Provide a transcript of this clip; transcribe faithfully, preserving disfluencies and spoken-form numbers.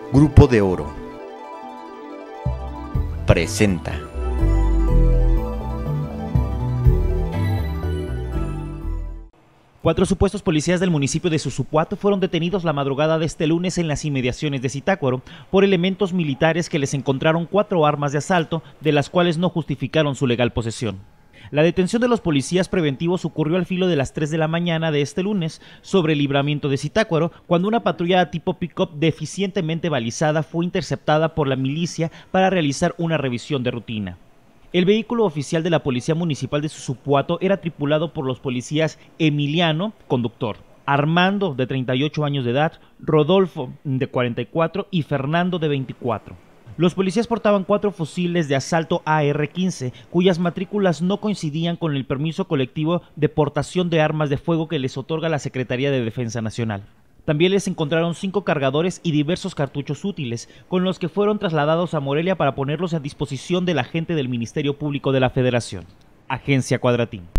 Grupo de Oro presenta. Cuatro supuestos policías del municipio de Susupuato fueron detenidos la madrugada de este lunes en las inmediaciones de Zitácuaro por elementos militares que les encontraron cuatro armas de asalto, de las cuales no justificaron su legal posesión. La detención de los policías preventivos ocurrió al filo de las tres de la mañana de este lunes sobre el libramiento de Zitácuaro, cuando una patrulla tipo pick-up deficientemente balizada fue interceptada por la milicia para realizar una revisión de rutina. El vehículo oficial de la Policía Municipal de Susupuato era tripulado por los policías Emiliano, conductor, Armando, de treinta y ocho años de edad, Rodolfo, de cuarenta y cuatro, y Fernando, de veinticuatro. Los policías portaban cuatro fusiles de asalto A R quince, cuyas matrículas no coincidían con el permiso colectivo de portación de armas de fuego que les otorga la Secretaría de Defensa Nacional. También les encontraron cinco cargadores y diversos cartuchos útiles, con los que fueron trasladados a Morelia para ponerlos a disposición del agente del Ministerio Público de la Federación. Agencia Cuadratín.